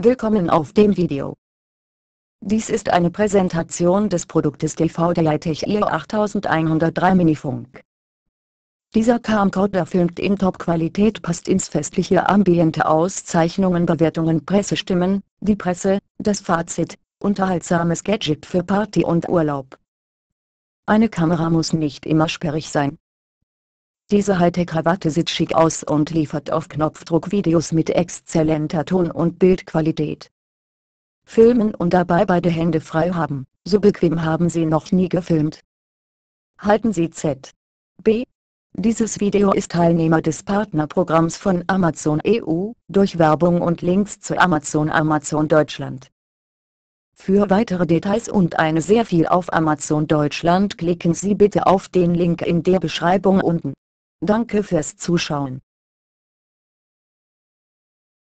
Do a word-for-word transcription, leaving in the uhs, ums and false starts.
Willkommen auf dem Video. Dies ist eine Präsentation des Produktes D V D I Tech I O achttausendeinhundertdrei Minifunk. Dieser Camcorder filmt in Top-Qualität, passt ins festliche Ambiente. Auszeichnungen, Bewertungen, Pressestimmen, die Presse, das Fazit, unterhaltsames Gadget für Party und Urlaub. Eine Kamera muss nicht immer sperrig sein. Diese Hightech-Krawatte sieht schick aus und liefert auf Knopfdruck Videos mit exzellenter Ton- und Bildqualität. Filmen und dabei beide Hände frei haben, so bequem haben Sie noch nie gefilmt. Halten Sie Z B. Dieses Video ist Teilnehmer des Partnerprogramms von Amazon E U, durch Werbung und Links zu Amazon Amazon Deutschland. Für weitere Details und eine sehr viel auf Amazon Deutschland klicken Sie bitte auf den Link in der Beschreibung unten. Danke fürs Zuschauen.